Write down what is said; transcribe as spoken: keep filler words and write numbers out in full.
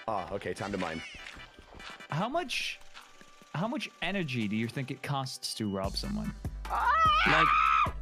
Ah, okay, time to mine. How much, how much energy do you think it costs to rob someone? Like,